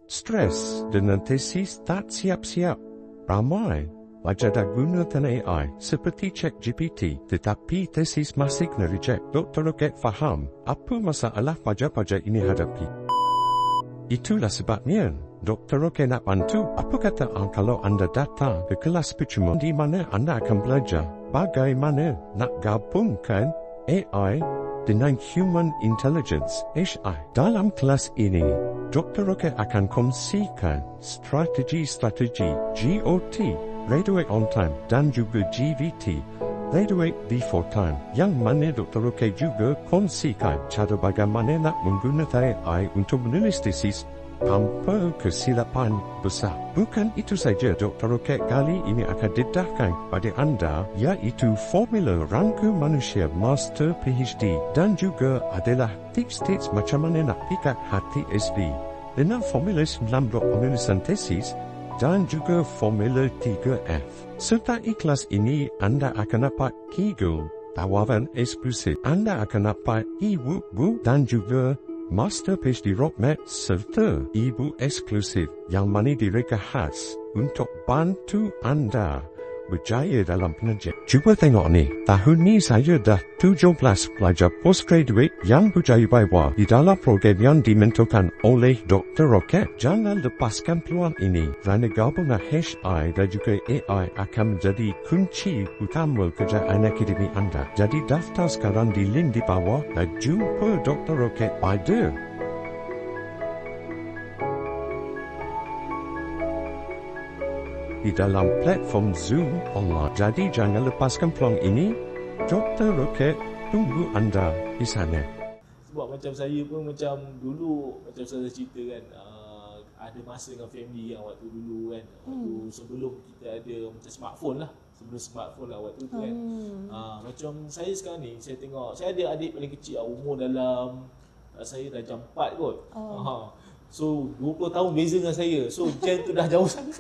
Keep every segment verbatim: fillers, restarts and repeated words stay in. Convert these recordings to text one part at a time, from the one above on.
Stres dengan tesis tak siap-siap. Ramai pelajar dah gunakan A I seperti ChatGPT, tetapi tesis masih kena reject. Doktor Roket faham apa masalah pelajar-pelajar ini hadapi. Itulah sebabnya Doktor Roket nak bantu. Apa kata ah, kalau anda datang ke kelas percuma di mana anda akan belajar bagaimana nak gabungkan A I dengan Human Intelligence H I. Dalam kelas ini, Doktor Roket akan kongsikan strategi-strategi G O T, Graduate on Time, dan juga G V T, Graduate Before Time, yang mana Doktor Roket juga kongsikan cara bagaimana nak menggunakan A I untuk menulis tesis tanpa kesilapan besar. Bukan itu saja, Doktor Roket kali ini akan dedahkan kepada anda iaitu formula rangka manusia Master P H D dan juga adalah tips-tips macam mana nak pikat hati S V dengan formula sembilan blok penulisan tesis dan juga formula tiga F. Serta ikhlas ini anda akan dapat Kegel, tawaran eksklusif. Anda akan dapat e-book dan juga Master P H D Roadmap serta e-book eksklusif yang mana direka khas untuk bantu anda berjaya dalam pengajian. Cuba tengok ni, tahun ni saya dah tujuh belas pelajar postgraduate yang berjaya baiwa di dalam program yang dimentorkan oleh Doktor Roket. Jangan lepaskan peluang ini kerana gabungan H I dan juga A I akan menjadi kunci utama kejayaan akademik anda. Jadi daftar sekarang di link di bawah dan jumpa Doktor Roket pada di dalam platform Zoom online. Jadi jangan lepaskan peluang ini. Doktor Roket tunggu anda di sana. Sebab macam saya pun macam dulu, macam saya cerita kan, uh, ada masa dengan family yang waktu dulu kan, waktu hmm. sebelum kita ada macam smartphone lah, sebelum smartphone lah waktu tu kan. Hmm. Uh, macam saya sekarang ni, saya tengok, saya ada adik paling kecil, umur dalam, uh, saya dah jam empat kot. Oh. Uh, so dua puluh tahun beza dengan saya, so jam tu dah jauh sangat.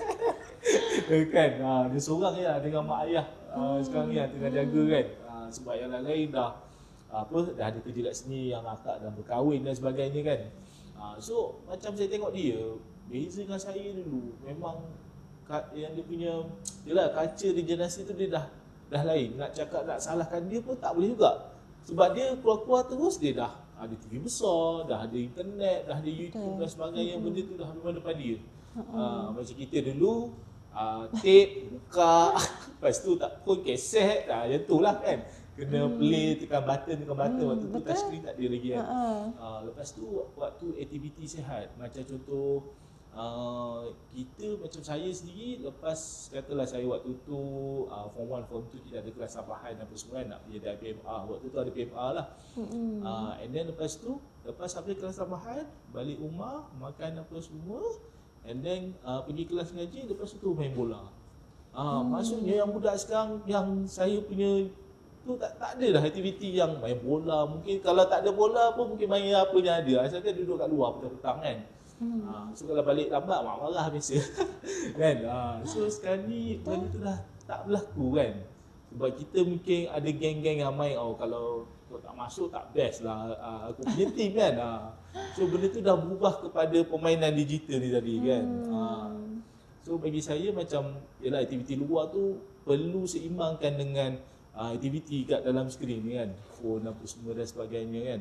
Kan, ha, dia seorang je lah dengan mak ayah uh, sekarang ni yang tengah jaga kan, uh, sebab yang lain-lain dah apa dah ada kerja kat sini, yang akak dah berkahwin dan sebagainya kan. Uh, so macam saya tengok dia beza dengan saya dulu, memang yang dia punya yalah culture di generasi tu dia dah dah lain. Nak cakap nak salahkan dia pun tak boleh juga, sebab dia keluar-keluar terus, dia dah ada T V besar, dah ada internet, dah ada YouTube dan sebagainya. Benda tu dah memang depan dia. Uh, macam kita dulu Uh, tape, buka, lepas tu tak pun kaset, uh, macam tu lah kan. Kena hmm. play, tekan button, tekan button, hmm, waktu tu touchscreen tak ada lagi kan. Uh-huh. Uh, lepas tu waktu aktiviti sihat, macam contoh uh, kita macam saya sendiri, lepas katalah saya waktu tu uh, form one, form two kita ada kelas tambahan apa semua kan, nak pergi ada P M R, waktu tu ada P M R lah. Hmm. Uh, and then lepas tu, lepas habis kelas tambahan, balik rumah, makan apa semua, and then uh, pergi kelas ngaji, lepas tu main bola. Uh, hmm. Maksudnya yang budak sekarang, yang saya punya tu tak, tak ada dah aktiviti yang main bola. Mungkin kalau tak ada bola pun mungkin main apa yang ada. Asalkan duduk kat luar petang-petang kan. Hmm. Uh, so kalau balik lambat, mak marah biasa. Kan? Uh, so sekarang ni benda tu dah tak berlaku kan. Sebab kita mungkin ada geng-geng yang main, oh kalau kau tak masuk tak best lah, uh, aku punya team kan. Uh. So benda tu dah berubah kepada permainan digital ni tadi kan. Hmm. Uh. So bagi saya macam, yalah aktiviti luar tu perlu seimbangkan dengan uh, aktiviti kat dalam skrin ni kan. Phone apa semua dan sebagainya kan.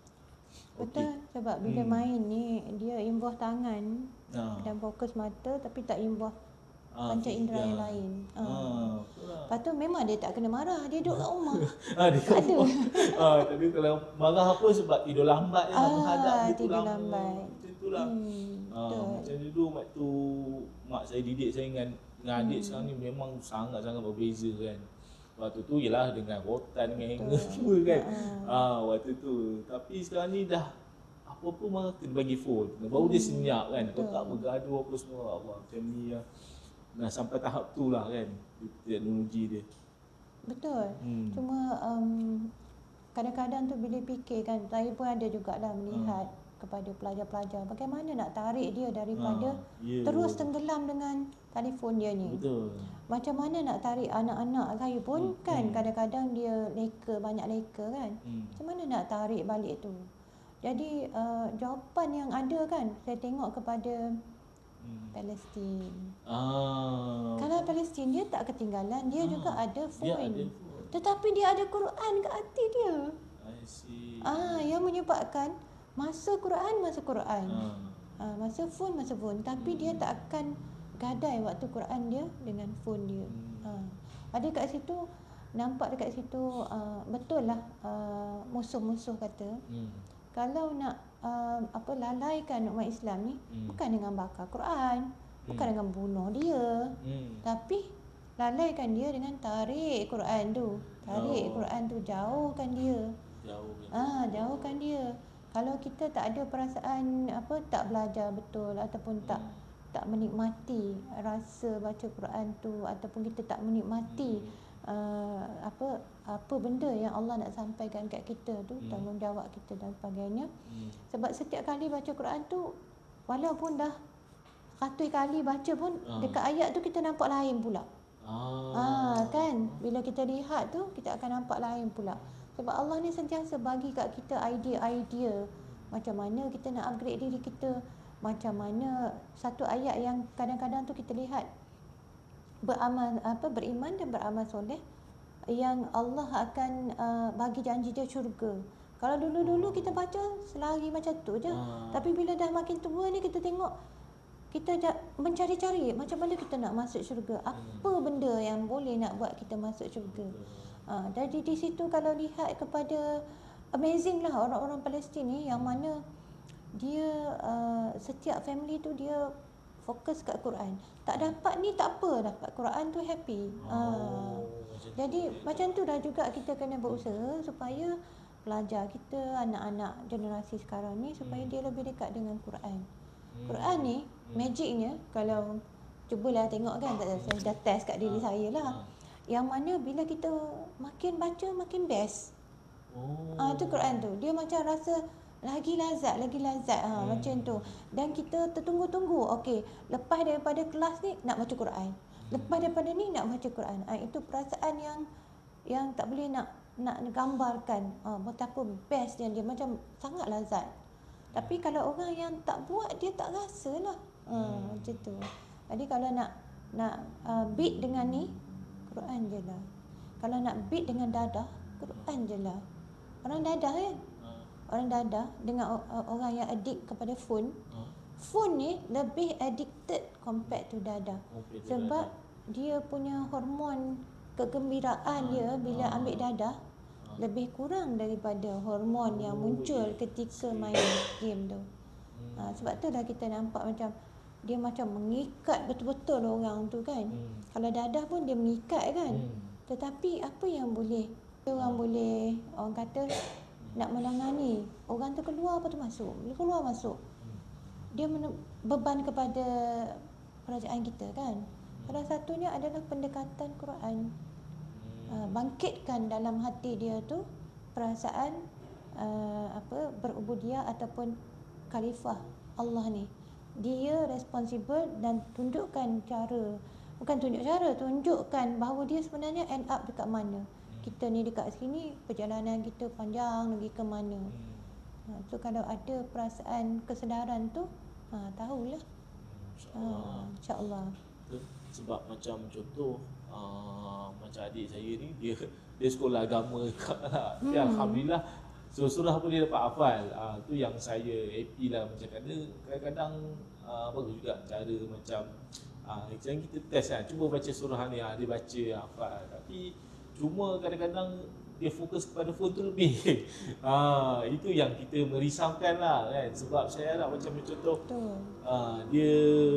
Betul, okay. Sebab bila hmm. main ni dia involve tangan uh. dan fokus mata, tapi tak involve Ah, panca indera ya. yang lain. Ah. Ah, lepas tu memang dia tak kena marah, dia duduk kat rumah. ah, dia kat rumah. Ah, tapi kalau marah apa sebab tidur lambat je ah, menghadap dia tu lama. Lambat. Macam itulah. Hmm, ah, macam dulu waktu mak saya didik saya dengan, dengan adik hmm. sekarang ni memang sangat-sangat berbeza kan. Waktu tu ialah dengan rotan, dengan hanger semua kan. Ah. ah, waktu tu. Tapi sekarang ni dah apa-apa malah kena bagi phone. Baru hmm. dia senyap kan. Kalau tak bergaduh apa semua, Allah macam ni lah. Nah, sampai tahap tu lah kan teknologi dia. Betul. Hmm. Cuma um, kadang-kadang tu bila fikir kan, saya pun ada jugalah melihat hmm. kepada pelajar-pelajar bagaimana nak tarik dia daripada ha, yeah. terus tenggelam dengan telefon dia ni. Betul. Macam mana nak tarik anak-anak saya pun hmm. kan hmm. kadang-kadang dia leka, banyak leka kan. Hmm. Macam mana nak tarik balik tu? Jadi uh, jawapan yang ada kan, saya tengok kepada hmm. Palestin. Ah. Kalau Palestin dia tak ketinggalan, dia ah. juga ada phone. Tetapi dia ada Quran kat hati dia. I see. Ah, yang menyebabkan masa Quran masa Quran. Ah. Ah, masa phone masa phone, tapi hmm. dia tak akan gadai waktu Quran dia dengan phone dia. Hmm. Ah. Ada kat situ, nampak dekat situ uh, betul lah uh, musuh-musuh kata. Hmm. Kalau nak uh, apa lalaikan umat Islam ni hmm. bukan dengan bakar Quran, hmm. bukan dengan bunuh dia, hmm. tapi lalaikan dia dengan tarik Quran tu. Tarik oh. Quran tu, jauhkan dia. Jauhkan. Ah, jauhkan dia. Kalau kita tak ada perasaan apa tak belajar betul ataupun hmm. tak tak menikmati rasa baca Quran tu, ataupun kita tak menikmati hmm. Uh, apa apa benda yang Allah nak sampaikan kat kita tu, hmm. tanggungjawab kita dan sebagainya. Hmm. Sebab setiap kali baca Quran tu, walaupun dah ratus kali baca pun, uh. dekat ayat tu kita nampak lain pula. Ah. ah kan, bila kita lihat tu kita akan nampak lain pula. Sebab Allah ni sentiasa bagi kat kita idea-idea macam mana kita nak upgrade diri kita, macam mana satu ayat yang kadang-kadang tu kita lihat beramal apa beriman dan beramal soleh yang Allah akan uh, bagi janji dia syurga. Kalau dulu-dulu kita baca selari macam tu je. Ah. Tapi bila dah makin tua ni kita tengok, kita mencari-cari macam mana kita nak masuk syurga. Apa benda yang boleh nak buat kita masuk syurga. Ah, jadi di situ kalau lihat kepada, amazing lah orang-orang Palestin ni yang mana dia uh, setiap family tu dia fokus kat Quran. Tak dapat ni tak apa, dapat Quran tu happy. Oh, ha. Jadi macam tu dah juga kita kena berusaha supaya pelajar kita, anak-anak generasi sekarang ni supaya hmm. dia lebih dekat dengan Quran. Hmm. Quran ni hmm. magicnya, kalau cubalah tengok kan, tak saya dah test kat diri ha. saya lah. Ha. Yang mana bila kita makin baca makin best. Oh. Ah ha, tu Quran tu. Dia macam rasa lagi lazat, lagi lazat ha, hmm. macam tu. Dan kita tertunggu-tunggu, okey, lepas daripada kelas ni nak baca Quran. Lepas daripada ni nak baca Quran. Ha, itu perasaan yang yang tak boleh nak nak gambarkan ha, betapa best yang dia, macam sangat lazat. Tapi kalau orang yang tak buat, dia tak rasalah. Ha, hmm. macam tu. Jadi kalau nak nak uh, beat dengan ni, Quran je lah. Kalau nak beat dengan dadah, Quran je lah. Orang dadah kan? Orang dadah dengan orang yang addict kepada phone. Huh? Phone ni lebih addicted compared to dadah. Okay, sebab dadah. Dia punya hormon kegembiraan huh? dia bila huh? ambil dadah huh? lebih kurang daripada hormon oh, yang muncul ketika main game tu. Hmm. Ha, sebab tu dah kita nampak macam dia macam mengikat betul-betul orang tu kan. Hmm. Kalau dadah pun dia mengikat kan. Hmm. Tetapi apa yang boleh orang hmm. boleh orang kata nak menangani orang tu keluar apa tu masuk, keluar masuk. Dia beban kepada kerajaan kita kan. Salah satunya adalah pendekatan Quran. Uh, bangkitkan dalam hati dia tu perasaan uh, apa berubudiah ataupun khalifah Allah ni. Dia responsible dan tunjukkan cara, bukan tunjuk cara, tunjukkan bahawa dia sebenarnya end up dekat mana. Kita ni dekat sini, perjalanan kita panjang lagi ke mana. Hmm. Ha, so kalau ada perasaan kesedaran tu, ha, tahulah. InsyaAllah. Ha, InsyaAllah. Sebab macam contoh, uh, macam adik saya ni, dia dia sekolah agama lah. Hmm. Tapi Alhamdulillah, surah-surah pun dia dapat hafal. Uh, tu yang saya happy lah. Macam kadang-kadang uh, bagus juga cara macam, uh, macam kita test kan, cuba baca surah ni, uh, dia baca, hafal. Tapi cuma kadang-kadang dia fokus kepada phone tu lebih. ha, itu yang kita merisaukan lah kan. Sebab saya harap macam contoh ha, dia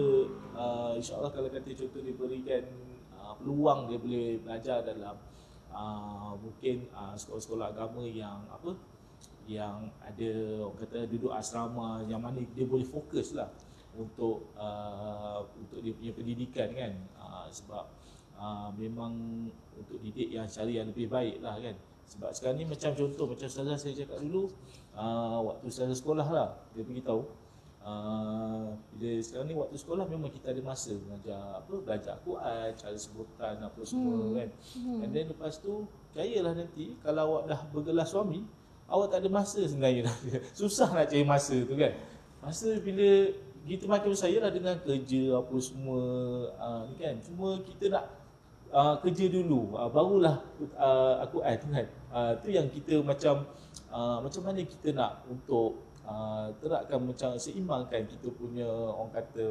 uh, insyaAllah kalau kata contoh dia berikan uh, peluang dia boleh belajar dalam uh, mungkin uh, sekolah-sekolah agama yang apa, yang ada orang kata duduk asrama, yang mana dia boleh fokus lah untuk uh, untuk dia punya pendidikan kan. Uh, sebab uh, memang untuk didik yang cara yang lebih baik lah kan. Sebab sekarang ni macam contoh, macam ustazah saya cakap dulu, uh, waktu ustazah sekolah lah, dia beritahu uh, bila sekarang ni waktu sekolah memang kita ada masa belajar apa, belajar Quran, cara sebutan apa semua hmm. kan. hmm. And then lepas tu, percayalah nanti kalau awak dah bergelar suami, awak tak ada masa sebenarnya. Susah nak cari masa tu kan. Masa bila kita macam saya lah dengan kerja apa semua uh, ni kan. Cuma kita nak uh, kerja dulu, uh, barulah uh, aku add tu kan. Uh, tu yang kita macam uh, macam mana kita nak untuk uh, terapkan macam seimbangkan kita punya orang kata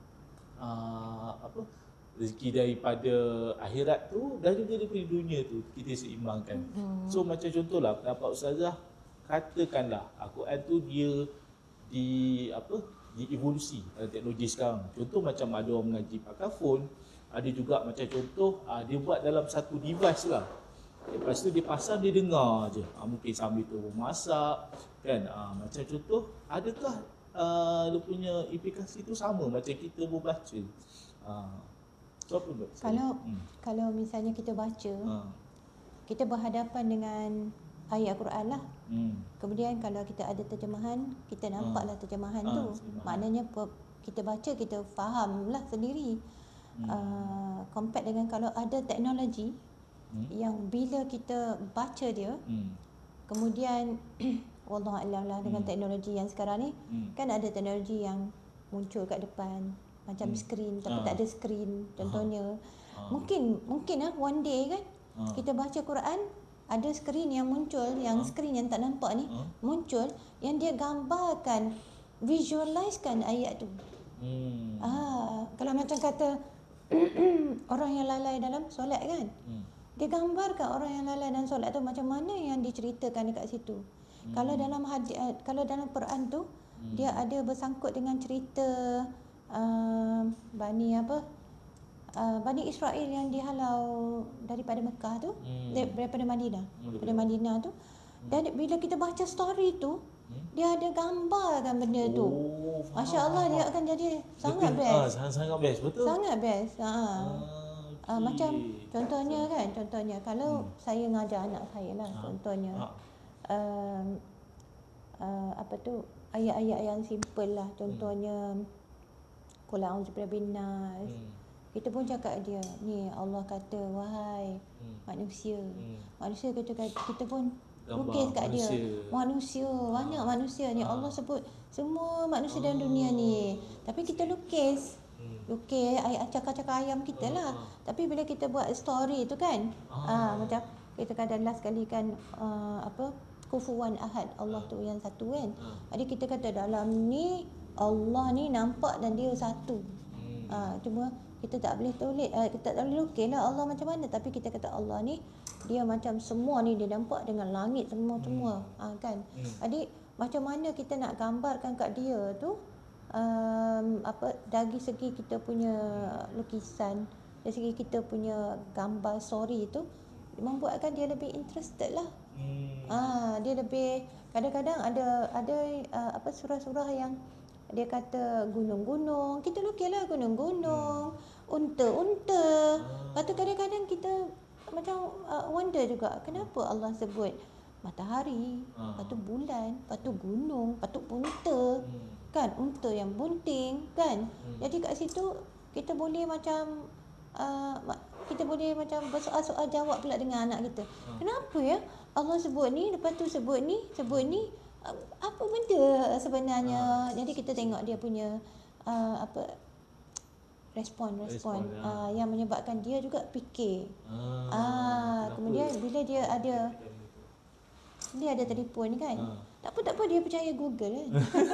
uh, apa rezeki daripada akhirat tu dan juga daripada dunia tu kita seimbangkan. Mm-hmm. So macam contohlah pendapat Ustazah, katakanlah Al-Quran tu dia di apa di evolusi dalam teknologi sekarang. Contoh macam ada orang mengaji pakai phone, ada juga macam contoh uh, dia buat dalam satu device lah. Lepas tu dia pasang, dia dengar je. Uh, mungkin sambil tu masak kan. Uh, macam contoh, adakah uh, dia punya implikasi tu sama macam kita membaca? Uh, so apa buat? Kalau hmm. kalau misalnya kita baca, uh. kita berhadapan dengan ayat Quran lah. Hmm. Kemudian kalau kita ada terjemahan, kita nampaklah terjemahan uh. tu. Uh, Maknanya kita baca, kita faham lah sendiri. Hmm. Uh, compare dengan kalau ada teknologi Hmm. yang bila kita baca dia, hmm. kemudian wallahu a'lam lah dengan hmm. teknologi yang sekarang ni, hmm. kan ada teknologi yang muncul kat depan macam hmm. skrin tapi ah. tak ada skrin contohnya. Ah. Mungkin mungkin ah one day kan ah. kita baca Quran, ada skrin yang muncul, yang ah. skrin yang tak nampak ni ah. muncul, yang dia gambarkan, visualizekan ayat tu. Hmm. Ah, kalau macam kata orang yang lalai dalam solat kan. Hmm. Dia gambarkan orang yang lalai dalam solat tu macam mana yang diceritakan dekat situ. Hmm. Kalau dalam hadis, kalau dalam Quran tu hmm. dia ada bersangkut dengan cerita uh, Bani apa? Uh, Bani Israel yang dihalau daripada Mekah tu, hmm. daripada Madinah. Hmm. Daripada Madinah tu. Dan bila kita baca story tu, hmm. dia ada gambarkan benda tu. Oh, Masya Allah, dia akan jadi sangat best. Ah, sangat best, betul. Sangat best. Ha. Ah. Uh, macam contohnya kan, contohnya kalau hmm. saya ngajar anak saya lah, ha. contohnya ha. Uh, uh, apa tu, ayat-ayat yang simple lah, contohnya hmm. Qul a'udzu birabbin nas. Hmm. Kita pun cakap dia, ni Allah kata wahai hmm. manusia. Hmm. Manusia kita kita pun lukis kat dia. Manusia, banyak manusia ni. Ha. Allah sebut semua manusia oh. dalam dunia ni. Tapi kita lukis. Lukis ayat cakap-cakap ayam kita lah. Uh, uh. Tapi bila kita buat story tu kan, uh. Uh, macam kita kadang last kali kan uh, apa kufuwan ahad, Allah uh. tu yang satu kan. Uh. Jadi kita kata dalam ni Allah ni nampak dan dia satu. Hmm. Uh, cuma kita tak boleh tulis, uh, kita tak boleh lukis lah Allah macam mana. Tapi kita kata Allah ni dia macam semua ni dia nampak dengan langit semua-semua. Hmm. Uh, kan. Hmm. Jadi macam mana kita nak gambarkan kat dia tu, Um, apa dari segi kita punya lukisan, dari segi kita punya gambar story tu membuatkan dia lebih interested lah. Hmm. Ah, dia lebih, kadang-kadang ada ada uh, apa surah-surah yang dia kata gunung-gunung, kita lukislah gunung-gunung, hmm. unta-unta. Hmm. Lepas tu kadang-kadang kita macam uh, wonder juga kenapa Allah sebut matahari, hmm. lepas tu bulan, lepas tu gunung, lepas tu unta. Hmm. Kan, unta yang bunting kan. Hmm. Jadi kat situ kita boleh macam uh, kita boleh macam bersoal-soal jawab pula dengan anak kita. Hmm. Kenapa ya Allah sebut ni, lepas tu sebut ni, sebut ni, uh, apa benda sebenarnya? Hmm. Jadi kita tengok dia punya uh, apa respon respon, respon uh, ya. yang menyebabkan dia juga fikir. Hmm. Ah, kemudian bila dia ada dia ada telefon kan. Hmm. Tak apa, tak apa, dia percaya Google kan.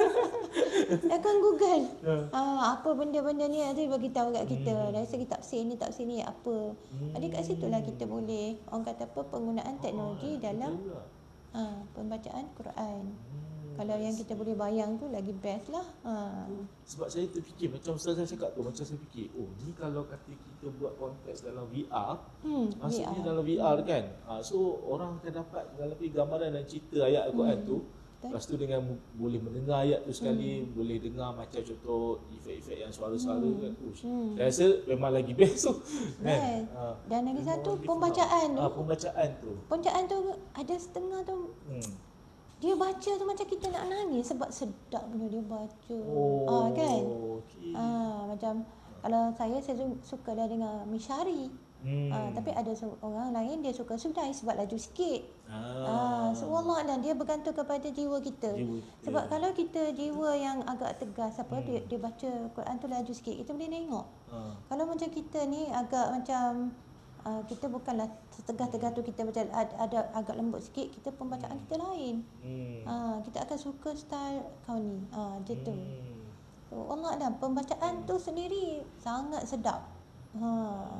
Akan Google. Yeah. Ah, apa benda-benda ni nanti bagi tahu kat kita. Hmm. Dari segi tafsir ni, tafsir ni apa. Hmm. Jadi kat situlah kita boleh, orang kata apa, penggunaan teknologi oh, dalam ah, pembacaan Quran. Hmm. Kalau yang kita boleh bayang tu lagi best lah. Ha. Sebab saya terfikir, macam Ustazah cakap tu, macam saya fikir, oh ni kalau kata kita buat konteks dalam V R, hmm, maksudnya V R. dalam V R kan, ha, so orang akan dapat lebih gambaran dan cerita ayat Al-Quran hmm. tu. Lepas tu dengan boleh mendengar ayat tu sekali, hmm. boleh dengar macam contoh efek-efek yang suara-suara hmm. kan. Ush, hmm. Saya rasa memang lagi best tu. Kan? Ha. Dan lagi satu pembacaan tu. Ha, pembacaan tu. Pembacaan tu ada setengah tu. Hmm. Dia baca tu macam kita nak nangis sebab sedap benda dia baca. Oh, ah, kan? Okay. Ah, macam kalau saya saya suka dah dengar Mishari. Hmm. Uh, tapi ada orang lain dia suka sudah sebab laju sikit. Ah. Uh, so Allah dan dia bergantung kepada jiwa kita. Jiwa, sebab yeah. kalau kita jiwa yang agak tegas apa hmm. dia, dia baca Quran tu laju sikit, kita boleh tengok. Uh. Kalau macam kita ni agak macam uh, kita bukanlah tegas-tegas tu, kita macam ada, ada agak lembut sikit, kita pembacaan hmm. kita lain. Hmm. Uh, kita akan suka style kau ni. Ah uh, macam tu. Hmm. So Allah dan pembacaan hmm. tu sendiri sangat sedap. Ha.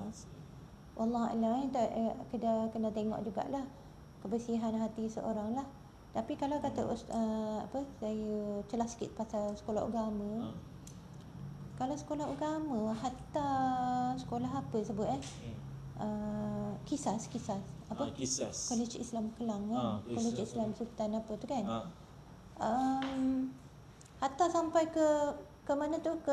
Allah Allah eh, kena kena tengok jugalah kebersihan hati seorang lah. Tapi kalau kata uh, apa saya celah sikit pasal sekolah agama. Hmm. Kalau sekolah agama hatta sekolah apa sebut eh? Hmm. Uh, kisas kisas apa? Ah, kisas. College Islam Kelang kan. Ah, College Islam Sultan apa tu kan? Ah. Um, hatta sampai ke ke mana tu ke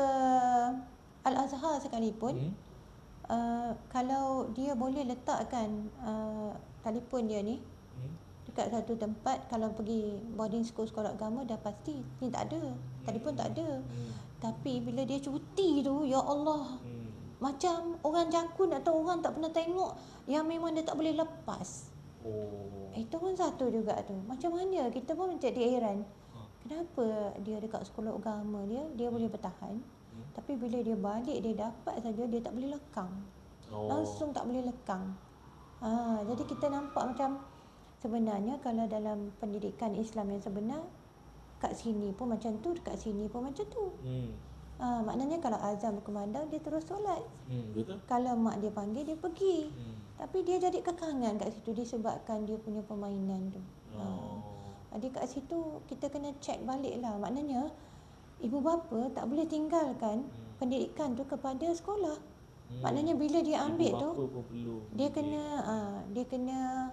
Al-Azhar sekalipun. Hmm. Uh, kalau dia boleh letakkan uh, telefon dia ni hmm. dekat satu tempat, kalau pergi boarding school sekolah agama dah pasti ni tak ada, hmm. telefon tak ada. Hmm. Tapi bila dia cuti tu, ya Allah, hmm. macam orang jangkun atau orang tak pernah tengok, yang memang dia tak boleh lepas. Oh. Itu pun satu juga tu. Macam mana kita pun jadi heran. Kenapa dia dekat sekolah agama dia dia boleh bertahan? Tapi bila dia balik, dia dapat saja, dia tak boleh lekang. Oh. Langsung tak boleh lekang. Ha, jadi kita nampak macam sebenarnya kalau dalam pendidikan Islam yang sebenar, kat sini pun macam tu, dekat sini pun macam tu. Hmm. Ha, maknanya kalau azan berkumandang, dia terus solat. Hmm, betul. Kalau mak dia panggil, dia pergi. Hmm. Tapi dia jadi kekangan kat situ disebabkan dia punya permainan tu. Oh. Ha, jadi kat situ kita kena check balik lah. Maknanya ibu bapa tak boleh tinggalkan hmm. pendidikan tu kepada sekolah. Hmm. Maknanya bila dia ambil tu, dia kena uh, dia kena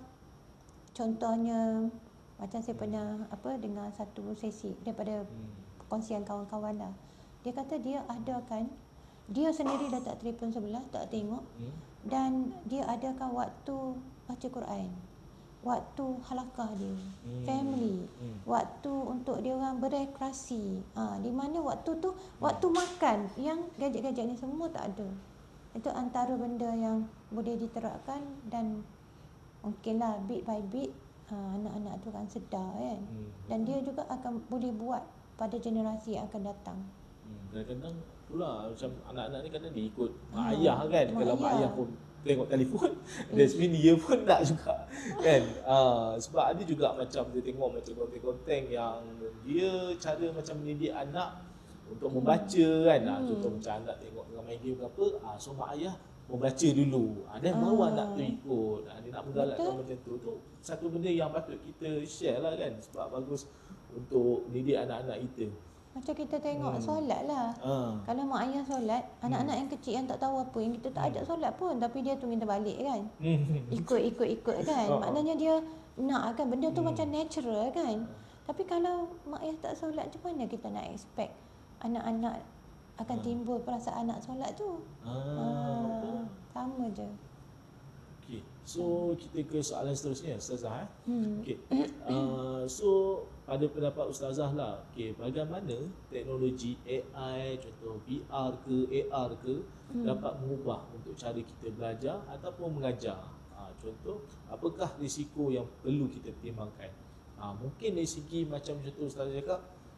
contohnya macam saya hmm. pernah apa dengar satu sesi daripada hmm. perkongsian kawan-kawan lah. Dia kata dia adakan, dia sendiri letak telefon sebelah, tak tengok. Hmm. Dan dia adakan waktu baca Quran, waktu halakah dia, hmm. family, hmm. waktu untuk dia orang berekreasi. Ha, di mana waktu tu, waktu hmm. makan, yang gadget-gadget ni semua tak ada. Itu antara benda yang boleh diterapkan dan mungkinlah bit by bit ha, anak-anak tu akan sedar kan. Hmm. Dan dia juga akan boleh buat pada generasi yang akan datang. Hmm. Kadang-kadang pula macam anak-anak ni kadang dia ikut mak hmm. ayah kan. Mak Kalau ayah. mak ayah pun tengok telefon, dan sebenarnya dia pun nak juga kan. Uh, sebab ada juga macam dia tengok macam konten-konten yang dia cara macam mendidik anak untuk membaca kan. Hmm. Uh, contoh macam anak tengok dengan main game ke apa, uh, so mak ayah membaca dulu. Uh, dan baru uh. anak tu ikut. Uh, dia nak menggalakkan macam tu. Tu satu benda yang patut kita share lah kan. Sebab bagus untuk mendidik anak-anak kita. Macam kita tengok hmm. solat lah. Ha. Kalau mak ayah solat, anak-anak hmm. yang kecil yang tak tahu apa, yang kita tak ajak solat pun, tapi dia tu minta balik kan. Ikut-ikut-ikut kan. Oh. Maknanya dia nak kan, benda tu hmm. macam natural kan. Tapi kalau mak ayah tak solat, macam mana kita nak expect anak-anak akan ha. timbul perasaan nak solat tu? Ha. Ha. Sama je. Okay. So kita ke soalan seterusnya, Ustazah. Eh? Hmm. Okay. Uh, so pada pendapat Ustazah lah, okay, bagaimana teknologi A I, contoh V R ke A R ke hmm. dapat mengubah untuk cara kita belajar ataupun mengajar. Ha, contoh, apakah risiko yang perlu kita pertimbangkan? Ha, mungkin dari segi macam contoh Ustazah cakap,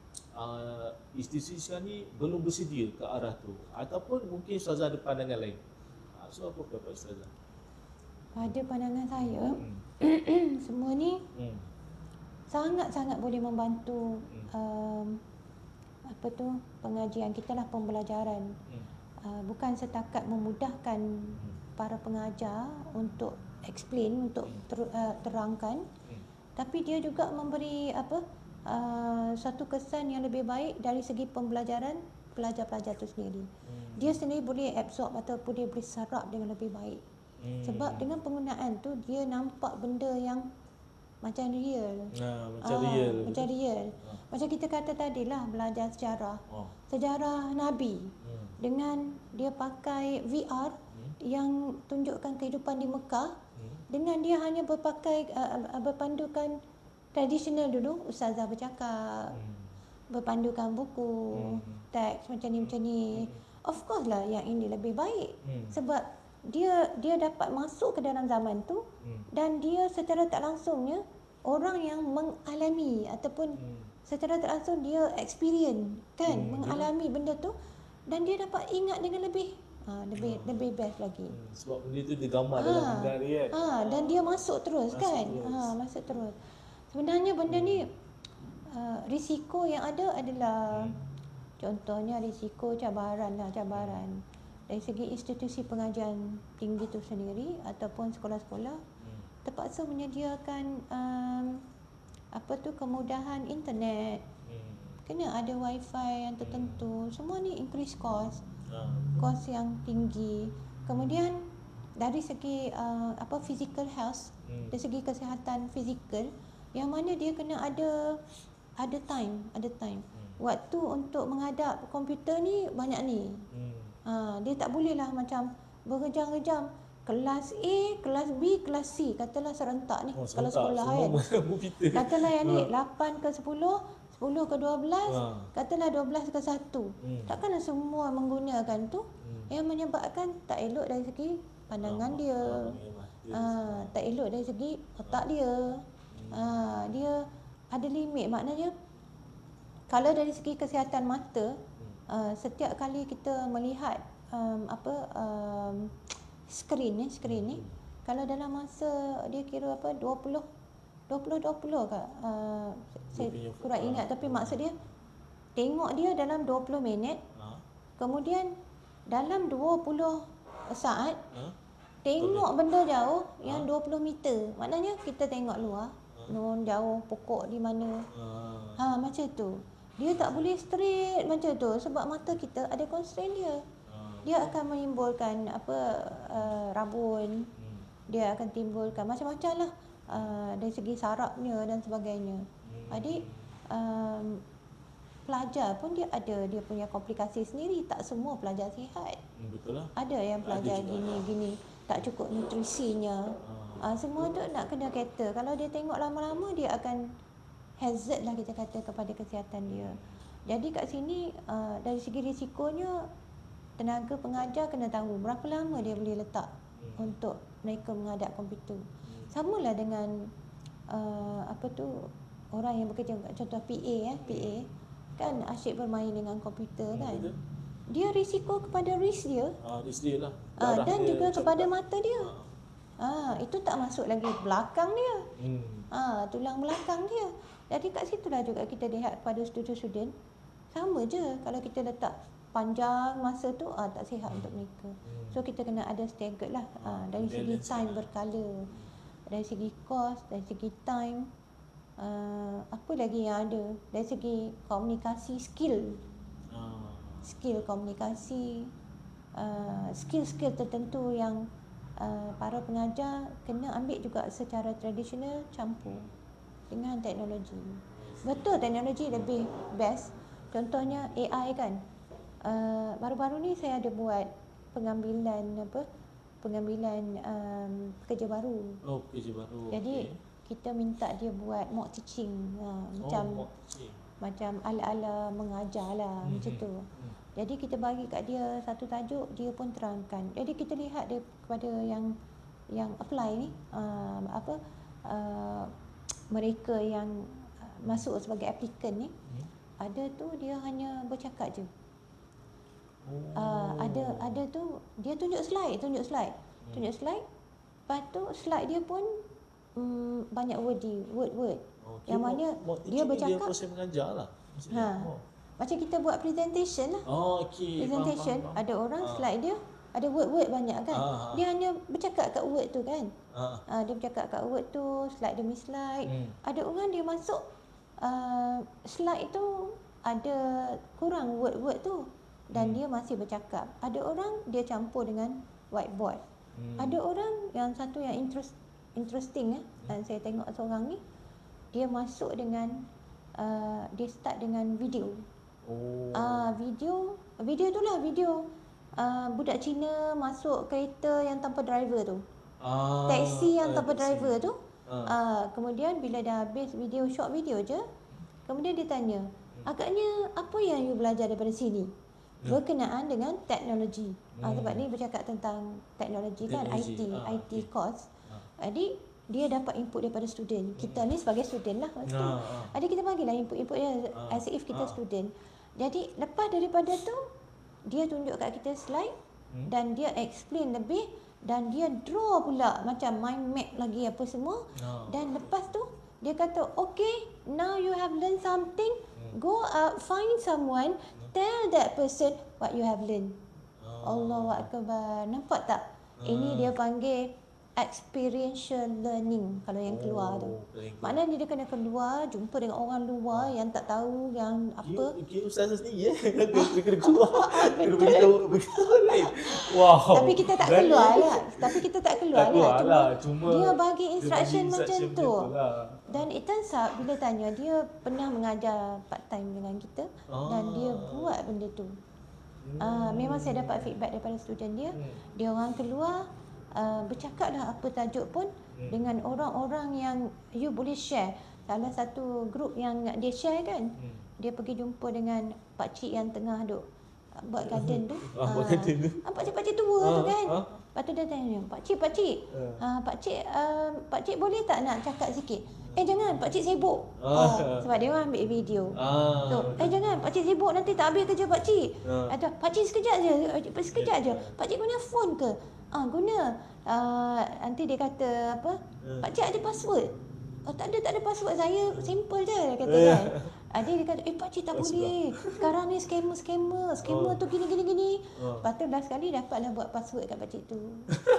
uh, institusi sekarang ni belum bersedia ke arah tu, ataupun mungkin Ustazah ada pandangan lain. Ha, so apa pendapat Ustazah? Pada pandangan saya, hmm. semua ni hmm. sangat-sangat boleh membantu hmm. um, apa tu pengajian kita lah, pembelajaran. Hmm. Uh, bukan setakat memudahkan hmm. para pengajar untuk explain, untuk ter, uh, terangkan, hmm. tapi dia juga memberi apa uh, satu kesan yang lebih baik dari segi pembelajaran pelajar-pelajar itu sendiri. Hmm. Dia sendiri boleh absorb ataupun dia boleh serap dengan lebih baik. Hmm. Sebab dengan penggunaan tu dia nampak benda yang macam real. Nah, macam ah, real. Macam real. Ah. Macam kita kata tadilah belajar sejarah. Oh. Sejarah Nabi. Hmm. Dengan dia pakai V R hmm. yang tunjukkan kehidupan di Mekah. Hmm. Dengan dia hanya berpakai uh, berpandukan tradisional dulu, ustazah bercakap. Hmm. Berpandukan buku, hmm. teks macam ni macam ni. Hmm. Of course lah yang ini lebih baik. Hmm. Sebab dia dia dapat masuk ke dalam zaman tu hmm. dan dia secara tak langsungnya orang yang mengalami ataupun hmm. secara tak langsung dia experience kan hmm. mengalami benda tu dan dia dapat ingat dengan lebih ha, lebih hmm. lebih best lagi. Hmm. Sebab benda tu digambar ha. dalam minda dia kan. Ha, dan dia masuk terus masuk kan. Terus. Ha, masuk terus. Sebenarnya benda hmm. ni uh, risiko yang ada adalah hmm. contohnya risiko cabaran lah, cabaran. Dari segi institusi pengajian tinggi itu sendiri ataupun sekolah-sekolah hmm. terpaksa menyediakan um, apa tu kemudahan internet. Hmm. Kena ada wifi yang tertentu. Hmm. Semua ni increase cost. Hmm. Cost yang tinggi. Kemudian dari segi uh, apa physical health, hmm. dari segi kesihatan fizikal yang mana dia kena ada ada time, ada time. Hmm. Waktu untuk menghadap komputer ni banyak ni. Hmm. Ha, dia tak boleh lah macam berjam-jam kelas A, kelas B, kelas C katalah serentak ni oh, kalau sekolah kan. Katalah yang ni lapan ke sepuluh, sepuluh ke dua belas, ha. katalah dua belas ke satu. Hmm. Takkanlah semua menggunakan tu hmm. yang menyebabkan tak elok dari segi pandangan ha, dia. Ha, tak elok dari segi otak dia. Hmm. Ha, dia ada limit, maknanya kalau dari segi kesihatan mata Uh, setiap kali kita melihat um, apa um, skrin ni skrin ni kalau dalam masa dia kira apa dua puluh dua puluh dua puluh ke uh, saya kurang ingat tapi maksud dia tengok dia dalam dua puluh minit ha? Kemudian dalam dua puluh saat ha? Tengok benda jauh yang ha? dua puluh meter, maknanya kita tengok luar ha? Nun jauh pokok di mana ha, ha macam tu. Dia tak boleh straight macam tu sebab mata kita ada constraint dia. Dia akan menimbulkan apa uh, rabun. Hmm. Dia akan timbulkan macam-macam lah uh, dari segi sarafnya dan sebagainya. Hmm. Adik um, pelajar pun dia ada dia punya komplikasi sendiri. Tak semua pelajar sihat. Hmm, betul lah. Ada yang pelajar gini-gini tak cukup nutrisinya. Hmm. Uh, semua tu nak kena kata. Kalau dia tengok lama-lama dia akan hazard lah kita kata kepada kesihatan dia. Jadi kat sini uh, dari segi risikonya tenaga pengajar kena tahu berapa lama dia boleh letak hmm. untuk mereka menghadap komputer. Hmm. Samalah dengan uh, apa tu orang yang bekerja contoh P A eh, P A kan asyik bermain dengan komputer hmm, kan. Betul. Dia risiko kepada wrist dia. Ah, wrist dia lah. Uh, dan dia juga kepada mata dia. Ah, itu tak masuk lagi belakang dia. Hmm. Ah, tulang belakang dia. Jadi kat situlah juga kita lihat pada student-student sama je kalau kita letak panjang masa tu ah, tak sihat hmm. untuk mereka. Hmm. So kita kena ada staggered lah ah, dari segi time berkala, dari segi cost, dari segi time, ah, apa lagi yang ada dari segi komunikasi skill, ah. skill komunikasi, ah, skill-skill tertentu yang ah, para pengajar kena ambil juga secara tradisional campur dengan teknologi. Betul teknologi lebih best. Contohnya A I kan. Uh, baru-baru ni saya ada buat pengambilan apa? Pengambilan um, pekerja baru. Oh, pekerja baru. Jadi okay. kita minta dia buat mock teaching. Ha, macam oh, teaching. Macam ala-ala mengajar lah hmm. macam tu. Hmm. Jadi kita bagi kat dia satu tajuk, dia pun terangkan. Jadi kita lihat dia kepada yang yang apply ni uh, apa uh, mereka yang masuk sebagai applicant ni hmm. ada tu dia hanya bercakap je. Oh. Uh, ada ada tu dia tunjuk slide, tunjuk slide. Hmm. Tunjuk slide. Lepas tu slide dia pun um, banyak wordy, word-word. Okay. Yang mana Mok, dia bercakap dia proses mengajar lah. Ha. Oh. Macam kita buat presentation lah. Oh, okey. Presentation faham, faham, faham. Ada orang ha. slide dia ada word-word banyak kan. Ha. Dia hanya bercakap kat word tu kan. Ha. Ha, dia bercakap kat word tu, slide demi slide. Hmm. Ada orang dia masuk uh, slide tu ada kurang word-word tu dan hmm. dia masih bercakap. Ada orang dia campur dengan whiteboard. Hmm. Ada orang yang satu yang interest, interesting eh. Dan saya tengok seorang ni dia masuk dengan uh, dia start dengan video. Oh. Uh, video video tu lah video uh, budak Cina masuk kereta yang tanpa driver tu. Ah, taksi yang tanpa taxi. driver tu. Ah. Uh, kemudian bila dah habis video, short video je, kemudian dia tanya, agaknya apa yang you belajar daripada sini? berkenaan dengan teknologi. Hmm. Ah, sebab ni bercakap tentang teknologi, kan, I T, ah, I T okay. course. Ah. Jadi dia dapat input daripada student. Kita ni sebagai student lah masa tu. Ah, ah. Jadi kita bagilah input-input dia Ah, as if kita ah. student. Jadi lepas daripada tu dia tunjuk kat kita slide Hmm. dan dia explain lebih dan dia draw pula macam mind map lagi apa semua. Ah. Dan lepas tu dia kata, okay, now you have learned something, Hmm. go out, find someone, tell that person what you have learned. Ah. Allahu Akbar. Nampak tak? Ini dia panggil experiential learning kalau yang keluar tu. Oh, keren. Maknanya dia kena keluar, jumpa dengan orang luar yang tak tahu yang apa. Kira ustazah sendiri eh. Kena kena keluar. Kena beritahu beritahu lain. Wow. Tapi kita tak berani. keluar lah. Tapi kita tak keluar, Tak keluar lah. Cuma, lah. Cuma dia bagi dia instruction, bagi macam instruction tu. macam tu lah. Dan it turns out bila tanya, dia pernah mengajar part time dengan kita Ah. dan dia buat benda tu. Hmm. Ah, memang saya dapat feedback daripada student dia. Hmm. Dia orang keluar uh, bercakaplah apa tajuk pun Hmm. dengan orang-orang yang you boleh share. Salah satu grup yang dia share kan, Hmm. dia pergi jumpa dengan pakcik yang tengah duk uh, buat garden tu. Ah, buat garden tu. Ah, pakcik-pakcik tua Ah, tu kan. ah. Lepas tu dia tanya, pakcik, pakcik, Ah. uh, pakcik, uh, pakcik boleh tak nak cakap sikit? Eh jangan, pakcik sibuk. Ah. Ah, sebab dia orang ambil video. Ah. So, eh jangan, pakcik sibuk nanti tak habis kerja pakcik. Ah. Atau pakcik sekejap je, eh, sekejap je. Pakcik guna phone ke? Ah, guna. Ah, nanti dia kata apa? Ah. Pakcik ada password. Oh tak ada, tak ada password. Saya simple je dia kata kan. Ah, dia, dia kata, eh pakcik tak boleh. Sekarang ni scammer-scammer. Scammer Oh. tu gini-gini-gini. Oh. Lepas tu last kali dapatlah buat password kat pakcik tu.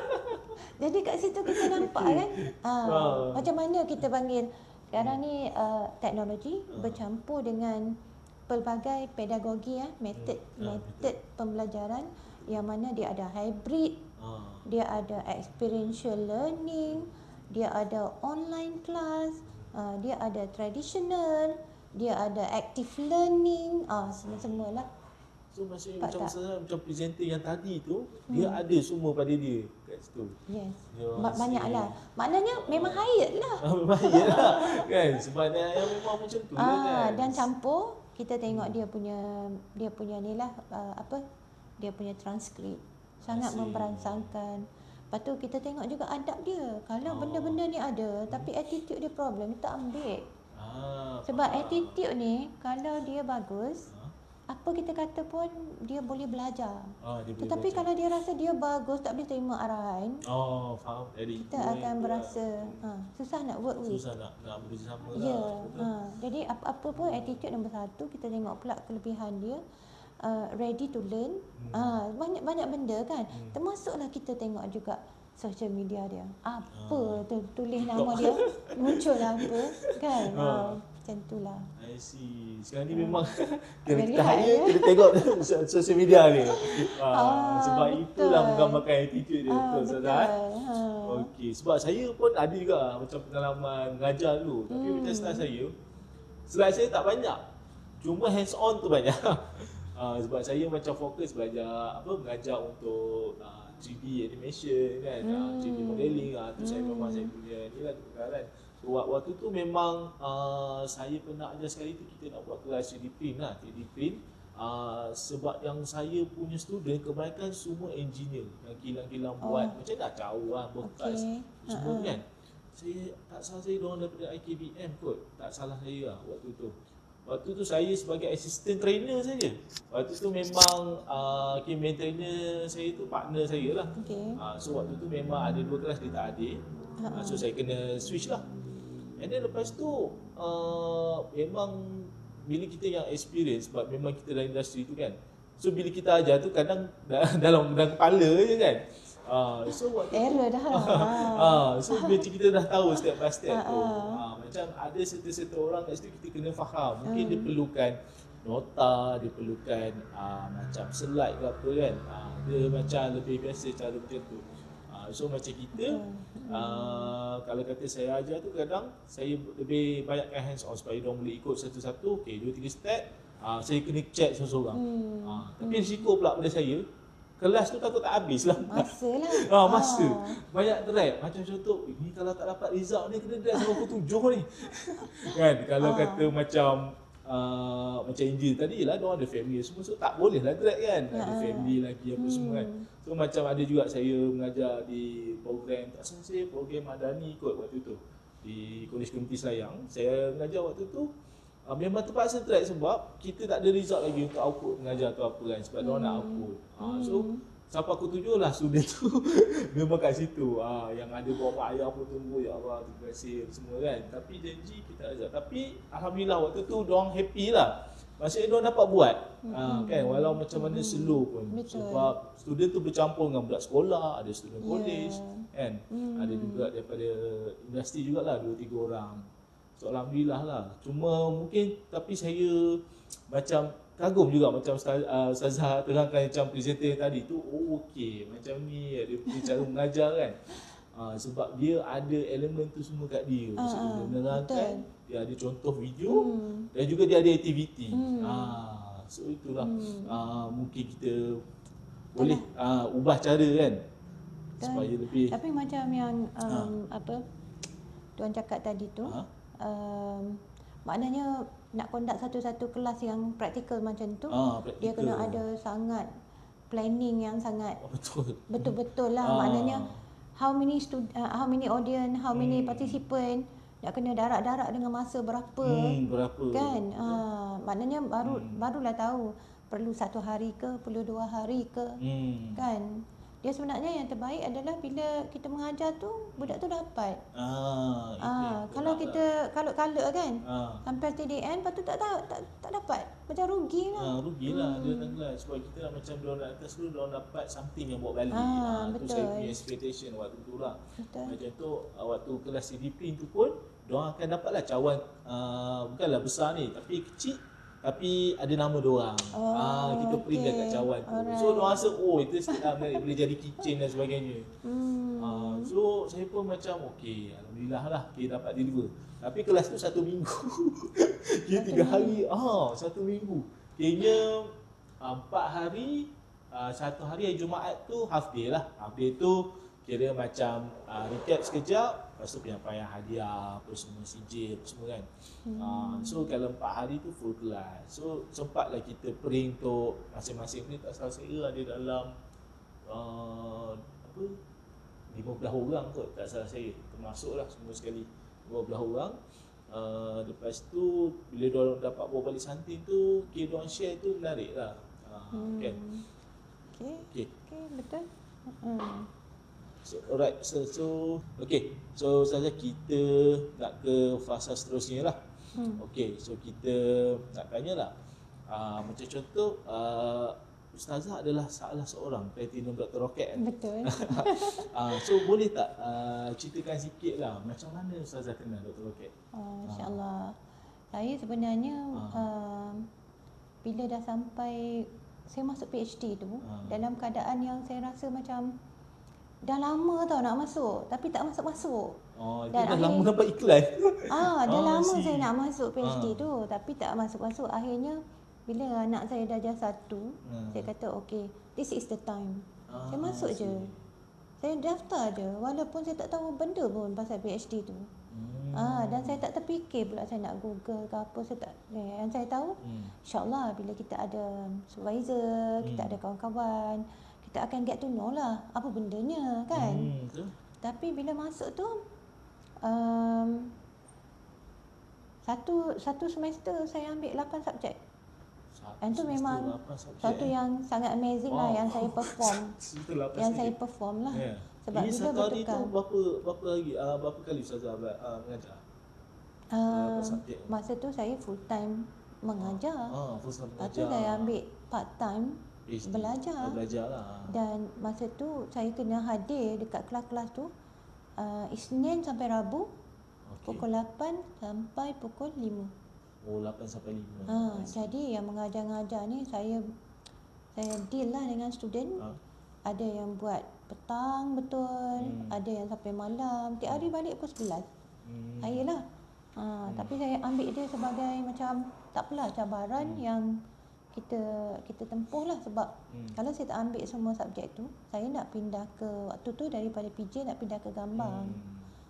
Jadi kat situ kita nampak kan. Ah, Ah. macam mana kita panggil. Sekarang ni uh, teknologi bercampur dengan pelbagai pedagogi ya, metod Hmm. Ah, metod pembelajaran yang mana dia ada hybrid, Ah. dia ada experiential learning, dia ada online class, uh, dia ada traditional, dia ada active learning, ah semua-semualah. So maksudnya Nampak macam tak? ustazah, macam presenter yang tadi tu, dia ada semua pada dia kat situ. Yes. Ya, Ba- I banyaklah. see. Maknanya memang hired lah. Ah, baik lah. Kan? Sebab dia yang memang macam tu lah Ah, kan. dan campur kita tengok dia punya dia punya ni lah uh, apa dia punya transkrip sangat see. memperansangkan. Lepas tu kita tengok juga adab dia. Kalau Oh. benda-benda ni ada tapi attitude dia problem, kita ambil. Ah, Sebab faham. attitude ni kalau dia bagus, Ah. apa kita kata pun dia boleh belajar. Ah, dia boleh Tetapi baca. kalau dia rasa dia bagus, tak boleh terima arahan, Oh, faham. Jadi kita akan berasa ha, susah nak work with. susah nak nak bekerjasama Ya, lah. Betul. ha, jadi apa-apa pun attitude nombor satu, kita tengok pula kelebihan dia, uh, ready to learn. Hmm. Ah, banyak-banyak benda kan. Hmm. Termasuklah kita tengok juga social media dia. Apa Ah. tu tulis nama dia, muncul apa kan. Ah. Ah, macam itulah. I see. Sekarang ni memang kena Kena kita lihat, hire, ya. kena tengok sosial media ni. Ah, Ah, sebab betul. itulah menggambarkan attitude dia. Ah, Betul, betul. Ustazah. eh? Ha. Okey, sebab saya pun ada juga macam pengalaman mengajar dulu. Tapi Hmm. macam style saya, slide saya tak banyak. Cuma hands on tu banyak. Ah, sebab saya macam fokus belajar apa mengajar untuk ah, three D animation kan, ah, three D Hmm. modeling ah tu saya Hmm. memang saya punya ni lah kekalahan. So, wak- waktu tu memang uh, saya pernah ajar sekali tu kita nak buat kelas three D print lah, three D print. Uh, sebab yang saya punya student kebanyakan semua engineer yang kilang-kilang Oh. buat macam nak jauh lah bekas Okey. semua Ha-ha. kan. Saya tak salah saya diorang daripada I K B M kot. Tak salah saya lah waktu tu. Waktu tu saya sebagai assistant trainer saja. Waktu tu memang uh, campaign trainer saya tu partner saya lah. Okey. Uh, so waktu tu memang ada dua kelas dia tak ada. Uh, so saya kena switch lah. And then lepas tu uh, memang bila kita yang experience sebab memang kita dalam industri tu kan. So bila kita ajar tu kadang dalam dalam kepala je kan. Uh, so waktu Error dah lah. Ah, so macam kita dah tahu step by step tu. Ah, Ah, macam ada serta-serta orang kat situ kita kena faham. Mungkin Hmm. dia perlukan nota, dia perlukan ah, macam slide ke apa kan. Ah, dia macam lebih biasa cara macam tu. Ah, so macam kita ah, kalau kata saya ajar tu kadang saya lebih banyakkan hands on supaya dia boleh ikut satu-satu. Okey, dua tiga step. Ah, saya kena check seorang-seorang. Hmm. Ah, tapi risiko pula pada saya kelas tu takut tak habis lah. Masa lah. Ah, masa. Ah. Banyak drag. Macam contoh, ni kalau tak dapat result ni kena drag sampai pukul tujuh ni. Kan? Kalau Ah. kata macam uh, macam India tadi lah, diorang ada family semua, so tak boleh lah drag kan, ada Ha. family lagi apa Hmm. semua kan. So macam ada juga saya mengajar di program, tak salah saya program Madani kot waktu tu di Kolej Community Selayang. Saya mengajar waktu tu uh, memang terpaksa drag sebab kita tak ada result lagi untuk output mengajar tu apa kan, sebab hmm. diorang nak output. Uh, so sampai aku tujuh lah student tu memang kat situ. Ah, yang ada bawa mak ayah pun tunggu, ya Allah terima kasih semua kan. Tapi janji kita azab. Tapi alhamdulillah waktu tu diorang happy lah. Maksudnya diorang dapat buat. Hmm. Ah, kan walau macam mana hmm. slow pun. Betul. Sebab student tu bercampur dengan budak sekolah, ada student Yeah. college kan. Hmm. Ada juga daripada industri jugalah dua tiga orang. So alhamdulillah lah. Cuma mungkin tapi saya macam kagum juga macam Ustaz, uh, Ustazah terangkan macam presenter tadi tu, oh okey macam ni dia punya cara mengajar kan. Uh, sebab dia ada elemen tu semua kat dia. Maksudnya dia menerangkan, dia ada contoh video hmm. dan juga dia ada aktiviti. Hmm. Uh, so itulah hmm. uh, mungkin kita boleh uh, ubah cara kan. Dan, supaya lebih. Tapi macam yang um, ha. apa tuan cakap tadi tu, ha? um, maknanya nak conduct satu-satu kelas yang praktikal macam tu, ah, dia kena ada sangat planning yang sangat oh, betul. betul-betul lah. Ah. Maknanya how many stud, uh, how many audience, how many hmm. participant, nak kena darat-darat dengan masa berapa, hmm, berapa kan? Ah, maknanya baru hmm. barulah tahu perlu satu hari ke, perlu dua hari ke, hmm. kan? Dia sebenarnya yang terbaik adalah bila kita mengajar tu budak tu dapat. Ah, ah kalau kita kalut-kalut kan, ah. sampai T D N lepas tu tak tahu tak, tak dapat. Macam rugilah. Ah, rugilah hmm. dia tenggelam sebab kita lah macam dia nak atas dulu dia dapat something yang buat balik. Ah, ah tu saya punya expectation waktu tu lah. Betul. Macam tu waktu kelas C D P tu pun dia akan dapatlah cawan uh, bukanlah besar ni tapi kecil. Tapi ada nama diorang. Oh, ah, kita print okay. dekat cawan tu. Alright. So diorang rasa oh itu uh, boleh jadi keychain dan sebagainya. Hmm. Ah, so saya pun macam okey, alhamdulillah lah kita dapat deliver. Tapi kelas tu satu minggu. Kira tiga hari, ah satu minggu. Kayaknya empat hari, uh, satu hari hari Jumaat tu half day lah. Half day tu kira macam uh, recap sekejap. Lepas tu penyampaian hadiah, apa semua, C J, apa semua kan. Hmm. Uh, so kalau empat hari tu full kelas. So sempatlah kita print untuk masing-masing ni, tak salah saya ada dalam uh, apa lima belas orang kot, tak salah saya. Termasuklah semua sekali lima belas orang. Uh, lepas tu bila diorang dapat bawa balik santin tu, kira diorang share tu menarik lah. Uh, hmm. Kan? Okay. Okay. Okay, betul. Hmm. So, alright, so, so okay, so saja kita nak ke fasa seterusnya lah. Hmm. Okay, so kita nak tanya lah, uh, macam contoh, uh, Ustazah adalah salah seorang Platinum Doktor Rocket kan? Betul. uh, so boleh tak uh, ceritakan sikit lah, macam mana Ustazah kenal Doktor Rocket? Oh, InsyaAllah. Uh. Saya sebenarnya, uh. Uh, bila dah sampai, saya masuk P H D tu, uh. dalam keadaan yang saya rasa macam, dah lama tau nak masuk tapi tak masuk-masuk. Oh, dan dah akhir, lama nampak iklan. Ah, dah oh, lama see. saya nak masuk P H D ah. tu tapi tak masuk-masuk. Akhirnya bila anak saya dah darjah satu, hmm. saya kata okey, this is the time. Ah, saya masuk see. je. Saya daftar je walaupun saya tak tahu benda pun pasal P H D tu. Hmm. Ah, dan saya tak terfikir pula saya nak Google ke apa, saya tak. Eh, yang saya tahu hmm. insya-Allah bila kita ada supervisor, hmm. kita ada kawan-kawan, kita akan get to know lah apa bendanya kan. Hmm, betul. Tapi bila masuk tu um, satu satu semester saya ambil lapan subjek. Dan tu memang satu eh? yang sangat amazing wow. lah yang saya perform. yang saya perform lah. Yeah. Sebab ini bila satu hari tu berapa berapa lagi uh, berapa kali Ustazah uh, mengajar? Uh, masa tu saya full time mengajar. Ah, full time mengajar. Lepas tu saya ambil part time P H D, belajar. belajar lah. Dan masa tu saya kena hadir dekat kelas-kelas tu uh, Isnin sampai Rabu okay. pukul lapan sampai pukul lima. Oh, lapan sampai lima. Ha, jadi yang mengajar-ngajar ni saya saya deal lah dengan student. Ha? Ada yang buat petang betul, hmm. ada yang sampai malam. Tiap hari balik pukul sebelas. Hmm. Saya lah. Ha, hmm. Tapi saya ambil dia sebagai macam tak apalah cabaran hmm. yang kita kita tempuh lah sebab hmm. kalau saya tak ambil semua subjek tu, saya nak pindah ke waktu tu daripada P J nak pindah ke gambar. Hmm.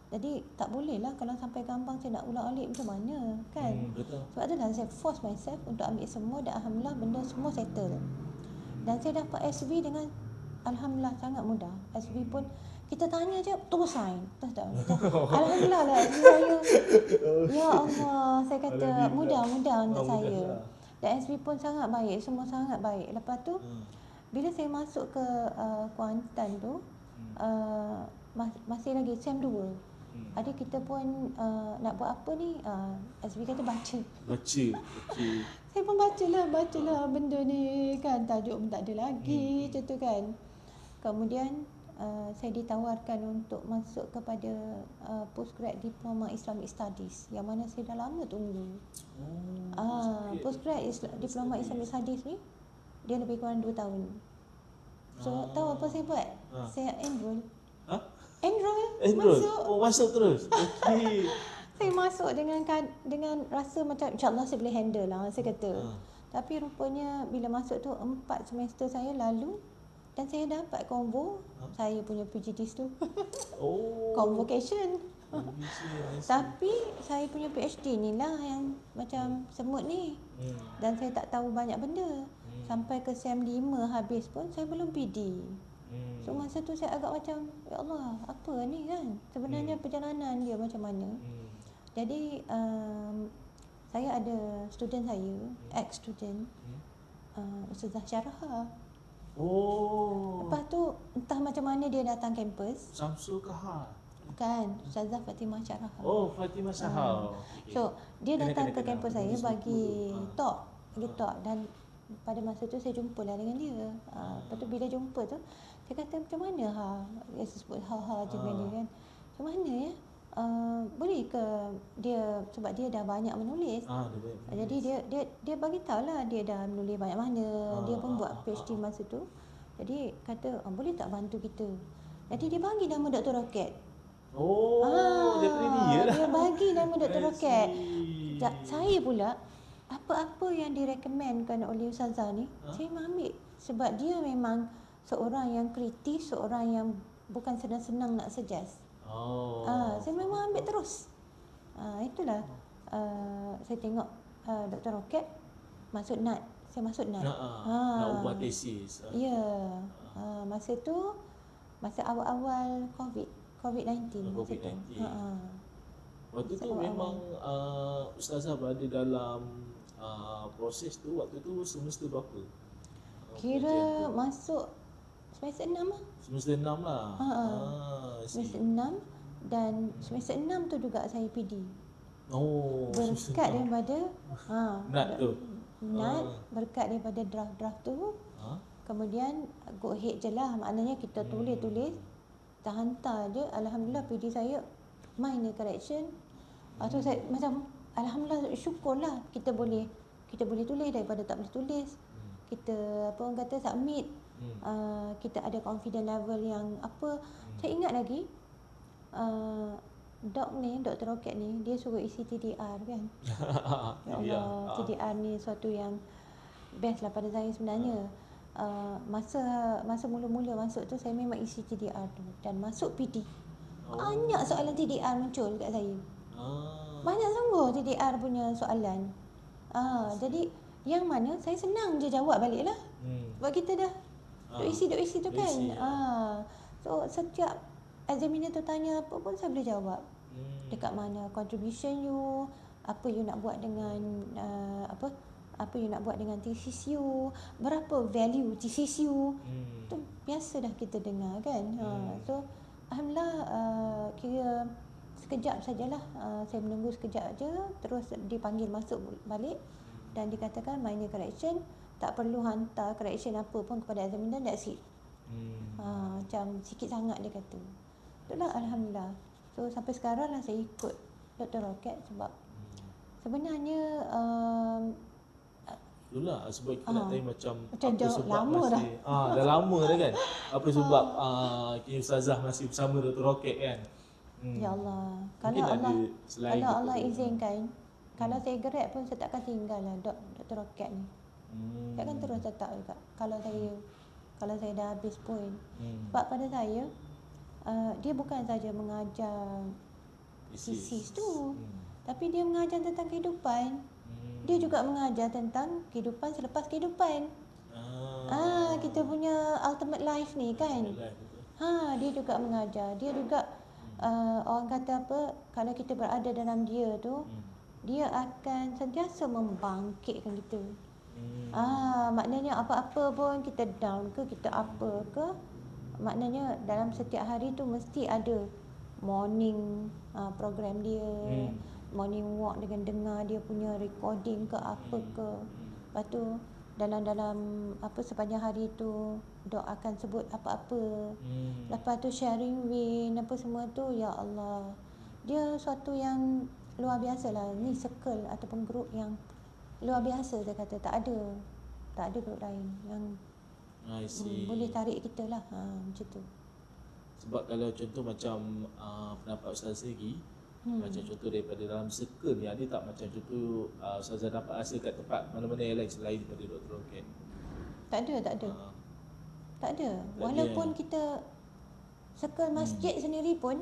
Jadi tak boleh lah kalau sampai gampang saya nak ulang-alik macam mana kan. Hmm, betul. Sebab tu dah saya force myself untuk ambil semua dan alhamdulillah benda semua settle. Dan saya dapat S V dengan alhamdulillah sangat mudah. S V pun kita tanya je terus sign. Terus dah. Alhamdulillah lah saya. Ya Allah, saya kata mudah-mudah untuk saya. Dan S V pun sangat baik, semua sangat baik. Lepas tu hmm. bila saya masuk ke uh, Kuantan tu hmm. uh, mas- masih lagi sem dua. Hmm. Ada kita pun uh, nak buat apa ni? Uh, S V kata baca. Baca. Baca. Saya pun bacalah, bacalah benda ni kan, tajuk pun tak ada lagi, hmm. macam tu kan. Kemudian uh, saya ditawarkan untuk masuk kepada uh, postgrad diploma Islamic Studies yang mana saya dah lama tunggu. Oh, uh, postgrad Isla- diploma Islamic Studies ni dia lebih kurang dua tahun. So ah. tahu apa saya buat? Ah. Saya enroll. Ha? Enroll, enroll. Masuk. Oh, masuk terus. Okey. Saya masuk dengan dengan rasa macam insya-Allah saya boleh handle lah saya kata. Ha. Tapi rupanya bila masuk tu empat semester saya lalu dan saya dapat convo ha? Saya punya P G D S tu. Oh. Convocation. Tapi saya punya PhD ni lah yang macam semut ni. Hmm. Dan saya tak tahu banyak benda. Hmm. Sampai ke sem lima habis pun saya belum P D. Hmm. So masa tu saya agak macam ya Allah, apa ni kan? Sebenarnya hmm. perjalanan dia macam mana? Hmm. Jadi um, saya ada student saya, hmm. ex-student, hmm. uh, Ustazah Syaraha. Oh. Lepas tu entah macam mana dia datang kampus. Samsul Kahar. Bukan, Ustazah Fatimah Syaraha. Oh, Fatimah Syaraha. Uh, okay. So, dia kena, datang kena, ke kena, kampus kena, saya kena, bagi ha. talk, bagi ha. talk dan pada masa tu saya jumpa lah dengan dia. Ha. Lepas tu bila jumpa tu, saya kata macam mana ha, dia sebut ha-ha je dengan dia kan. Macam mana ya? Uh, boleh ke dia sebab dia dah banyak menulis. Ah, dia banyak menulis. Jadi dia dia dia bagi tahulah dia dah menulis banyak mana. Ah, dia pun ah, buat PhD ah, masa tu. Jadi kata oh, boleh tak bantu kita. Jadi dia bagi nama Doktor Roket. Oh, ah, daripada dia lah. Dia bagi nama Doktor Roket. Saya pula apa-apa yang direkomendkan oleh Ustazah ni, ha? Saya ambil sebab dia memang seorang yang kritis, seorang yang bukan senang-senang nak suggest. Oh. Ah, saya memang ambil terus. Ah, itulah uh, saya tengok uh, Doktor Roket masuk N A T. Saya masuk N A T. Nak, ah, nak buat tesis. Ya. Yeah. Ah, masa tu masa awal-awal COVID, COVID nineteen. COVID nineteen. Ha. Waktu masa tu awal-awal. Memang uh, Ustazah berada dalam uh, proses tu waktu tu semester berapa? Kira masuk semester enam lah. Semester enam lah. Ha, ah, semester enam dan semester enam tu juga saya P D. Oh, berkat daripada ha N A T tu. N A T ah. berkat daripada draft-draft tu. Ha? Kemudian go ahead je lah. Maknanya kita hmm. tulis-tulis, kita hantar je. Alhamdulillah P D saya minor correction. Hmm. So saya macam alhamdulillah syukurlah kita boleh kita boleh tulis daripada tak boleh tulis. Hmm. Kita apa orang kata submit. Hmm. Uh, kita ada confidence level yang apa. Hmm. Saya ingat lagi uh, dok ni, Doktor Roket ni dia suruh isi T D R kan. Ya Allah, T D R ni suatu yang best lah pada saya sebenarnya. Uh, masa masa mula-mula masuk tu saya memang isi T D R tu dan masuk P D. Oh. Banyak soalan T D R muncul kat saya. Ah. Banyak sungguh T D R punya soalan. Ah, jadi yang mana saya senang je jawab balik lah. Hmm. Sebab kita dah duk isi, duk isi tu kan. Isi, ya. ah. So setiap examiner tu tanya apa pun saya boleh jawab. Hmm. Dekat mana contribution you, apa you nak buat dengan uh, apa apa you nak buat dengan thesis you, berapa value thesis you. Hmm. Tu biasa dah kita dengar kan. Hmm. Ha. So alhamdulillah uh, kira sekejap sajalah uh, saya menunggu sekejap je terus dipanggil masuk balik dan dikatakan minor correction. Tak perlu hantar correction apa pun kepada examiner, that's it. Hmm. Ha, macam sikit sangat dia kata. Itulah alhamdulillah. So sampai sekarang lah saya ikut Doktor Roket sebab hmm. sebenarnya um, itulah sebab kita uh, nak tanya macam, macam apa sebab lama masih dah. Ah, dah lama dah kan. Apa sebab uh, kini Ustazah masih bersama Doktor Roket kan. Hmm. Ya Allah. Kalau Mungkin Allah kalau Allah itu. izinkan, hmm. kalau saya grad pun saya takkan tinggal lah Dok, Doktor Roket ni. Hmm. Saya akan terus tetap juga kalau saya kalau saya dah habis pun. Hmm. Sebab pada saya uh, dia bukan saja mengajar thesis tu. Hmm. Tapi dia mengajar tentang kehidupan. Hmm. Dia juga mengajar tentang kehidupan selepas kehidupan. Ah, ah kita punya ultimate life ni kan. Life, ha, dia juga mengajar. Dia juga hmm. uh, orang kata apa, kalau kita berada dalam dia tu, hmm. dia akan sentiasa membangkitkan kita. Hmm. Ah, maknanya apa-apa pun kita down ke, kita apa ke, maknanya dalam setiap hari tu mesti ada morning uh, program dia, hmm. morning walk dengan dengar dia punya recording ke apa ke. Lepas tu dalam dalam apa sepanjang hari tu dok akan sebut apa-apa. Hmm. Lepas tu sharing win apa semua tu, ya Allah. Dia suatu yang luar biasa lah. Ni circle ataupun group yang luar biasa, saya kata. Tak ada tak ada group lain yang hmm, boleh tarik kita lah, ha, macam tu. Sebab kalau contoh macam uh, pendapat Ustazah lagi, hmm. macam contoh daripada dalam circle ni, ada tak macam contoh uh, Ustazah dapat rasa kat tempat mana-mana yang lain selain daripada Doktor Roket? Tak ada, tak ada. Uh, tak ada. Walaupun ada. Kita circle masjid hmm. sendiri pun,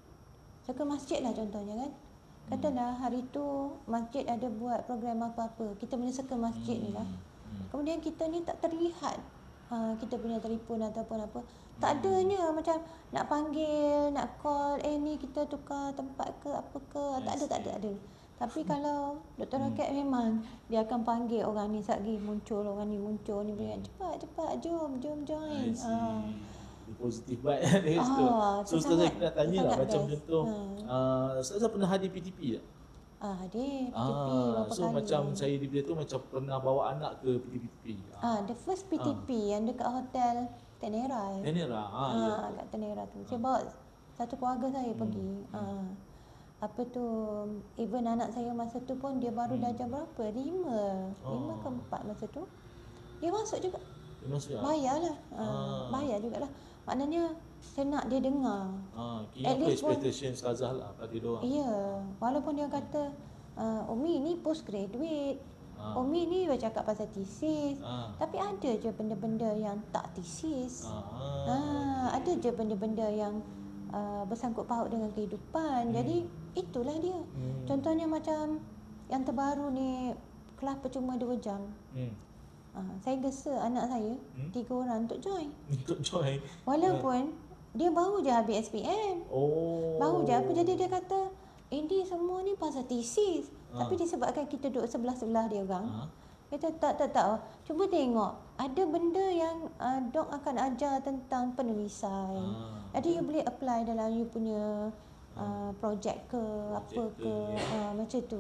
circle masjid lah contohnya kan. Katalah hari tu masjid ada buat program apa-apa, kita punya circle masjid hmm. ni lah. Kemudian kita ni tak terlihat uh, kita punya telefon ataupun apa. Tak adanya macam nak panggil, nak call, eh ni kita tukar tempat ke apa ke. Tak ada, tak ada, tak ada. Tapi kalau Doktor Roket memang dia akan panggil orang ni sekejap lagi muncul, orang ni muncul, ni punya cepat, cepat, jom, jom join. Ah. Positif baik dia situ. Ah, so Ustazah nak tanya lah macam best. Contoh ha. uh, Ustazah pernah hadir P T P tak? Ah, hadir P T P ah, berapa so kali. macam saya di bila tu macam pernah bawa anak ke P T P. Ah, the first P T P ah. yang dekat hotel Tenera. Tenera. Ah, ah ya. Kat Tenera tu. Saya ah. bawa satu keluarga saya hmm. pergi. Ah. Apa tu, even anak saya masa tu pun dia baru hmm. darjah berapa? Lima. Oh. Lima ke empat masa tu. Dia masuk juga. Dia masuk ya? Bayarlah. Ah. Ah. Bayar jugalah. Maknanya saya nak dia dengar. Ah, kira apa expectation Ustazah lah pada dia orang. Ya, walaupun dia kata uh, Umi ni postgraduate. Ah. Umi ni bercakap pasal thesis. Ah. Tapi ada je benda-benda yang tak thesis. Ah. Ah, ada je benda-benda yang uh, bersangkut paut dengan kehidupan. Hmm. Jadi itulah dia. Hmm. Contohnya macam yang terbaru ni, kelas percuma dua jam. Hmm. Ha, saya gesa anak saya hmm? tiga orang untuk join. Untuk join. Walaupun yeah. dia baru je habis S P M. Oh. Baru je apa, jadi dia kata ini semua ni pasal thesis. Ha. Tapi disebabkan kita duduk sebelah-sebelah dia orang. Ha. Kata tak tak tak. Cuba tengok, ada benda yang uh, dok akan ajar tentang penulisan. Ha. Jadi you boleh apply dalam you punya uh, projek ke project apa ke uh, macam tu.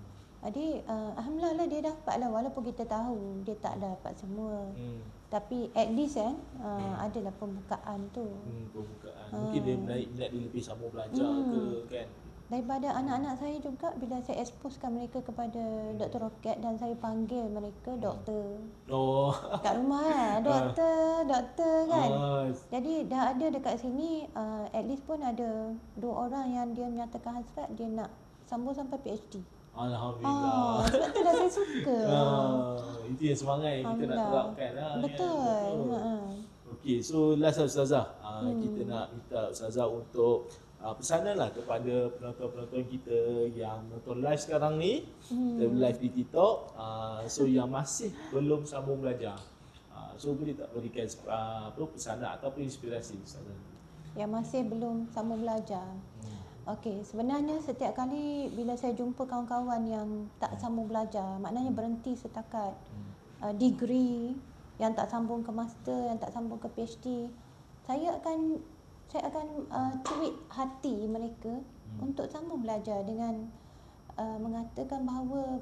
Jadi uh, alhamdulillah lah dia dapat lah, walaupun kita tahu dia tak dapat semua. Hmm. Tapi at least kan uh, hmm. adalah pembukaan tu. Hmm, pembukaan. Uh. Mungkin dia menarik minat dia lebih sambung belajar hmm. ke kan. Daripada anak-anak saya juga, bila saya exposekan mereka kepada Doktor Roket dan saya panggil mereka doktor. Oh. Kat rumah kan, doktor, doktor kan. Uh. Jadi dah ada dekat sini uh, at least pun ada dua orang yang dia menyatakan hasrat dia nak sambung sampai P H D. Alhamdulillah. Oh, sebab tu dah saya suka. Ah, itu yang semangat yang kita nak terapkan lah. Betul. Ya. Okey, so last Ustazah, uh, hmm. kita nak minta Ustazah untuk uh, pesanan lah kepada penonton-penonton kita yang nonton live sekarang ni, hmm. live di TikTok, uh, so yang masih belum sambung belajar. Uh, so boleh tak berikan uh, pesanan ataupun inspirasi Ustazah? Yang masih belum sambung belajar. Hmm. Okey, sebenarnya setiap kali bila saya jumpa kawan-kawan yang tak sambung belajar, maknanya berhenti setakat uh, degree, yang tak sambung ke master, yang tak sambung ke P H D, saya akan saya akan uh, tweet hati mereka hmm. untuk sambung belajar dengan uh, mengatakan bahawa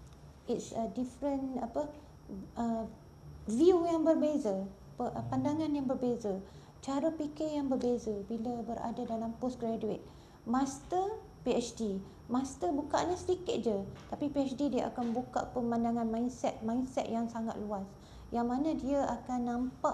it's a different apa uh, view yang berbeza, pandangan yang berbeza, cara fikir yang berbeza bila berada dalam postgraduate. Master, P H D. Master bukanya sedikit je, tapi P H D dia akan buka pemandangan mindset, mindset yang sangat luas. Yang mana dia akan nampak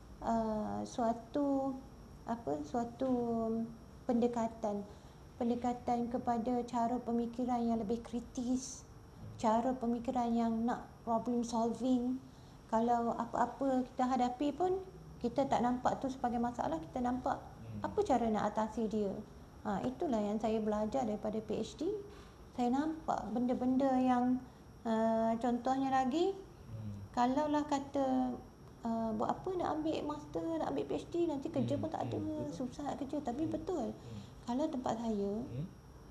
uh, suatu apa suatu pendekatan, pendekatan kepada cara pemikiran yang lebih kritis, cara pemikiran yang nak problem solving. Kalau apa-apa kita hadapi pun kita tak nampak tu sebagai masalah, kita nampak apa cara nak atasi dia. Ha, itulah yang saya belajar daripada PhD. Saya nampak benda-benda yang uh, contohnya lagi, hmm. kalaulah kata uh, buat apa nak ambil master, nak ambil PhD, nanti kerja hmm. pun tak ada, hmm. susah nak kerja. Tapi hmm. betul, hmm. kalau tempat saya hmm.